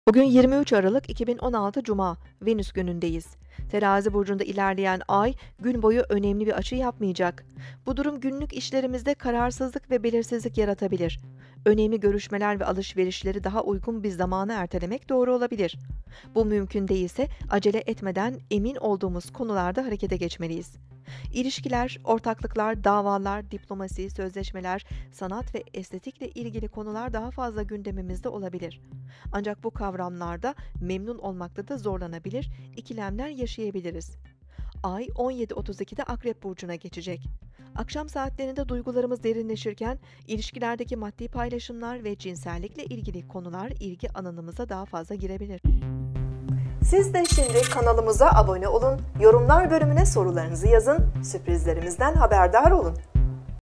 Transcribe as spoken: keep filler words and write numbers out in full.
Bugün yirmi üç Aralık iki bin on altı Cuma, Venüs günündeyiz. Terazi burcunda ilerleyen ay gün boyu önemli bir açı yapmayacak. Bu durum günlük işlerimizde kararsızlık ve belirsizlik yaratabilir. Önemli görüşmeler ve alışverişleri daha uygun bir zamana ertelemek doğru olabilir. Bu mümkün değilse acele etmeden emin olduğumuz konularda harekete geçmeliyiz. İlişkiler, ortaklıklar, davalar, diplomasi, sözleşmeler, sanat ve estetikle ilgili konular daha fazla gündemimizde olabilir. Ancak bu kavramlarda memnun olmakta da zorlanabilir, ikilemler yaşayabiliriz. Ay on yedi otuz ikide Akrep Burcu'na geçecek. Akşam saatlerinde duygularımız derinleşirken ilişkilerdeki maddi paylaşımlar ve cinsellikle ilgili konular ilgi alanımıza daha fazla girebilir. Siz de şimdi kanalımıza abone olun, yorumlar bölümüne sorularınızı yazın, sürprizlerimizden haberdar olun.